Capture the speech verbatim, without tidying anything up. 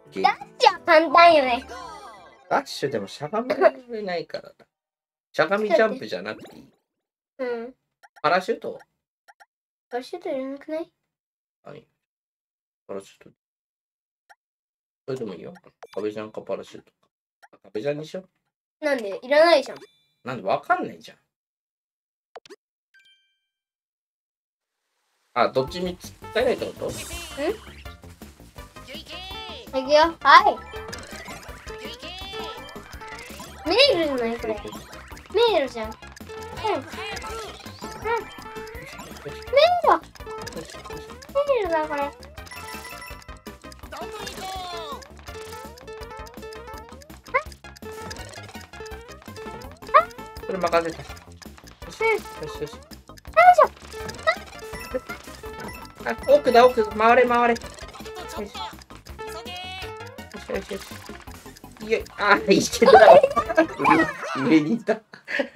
ダッシュは簡単よね。 ダッシュでもしゃがめられないからだ。しゃがみジャンプじゃなくていい。 うん。 パラシュートパラシュートいらなくない？ はい。パラシュート。それでもいいよ。壁ジャンかパラシュートか。壁ジャンにしよう。 なんでいらないじゃん。 なんでわかんないじゃん。あ、どっちみつ使えないってこと？ん？ いくよ。はい。メールじゃないこれ。メールじゃん。うん。うん。メール。メールだこれ。 それ任せた。よし、よしよし。あ、奥だ奥、回れ回れ。よしよしよしよし。いや、あ、一緒だ。上にいた。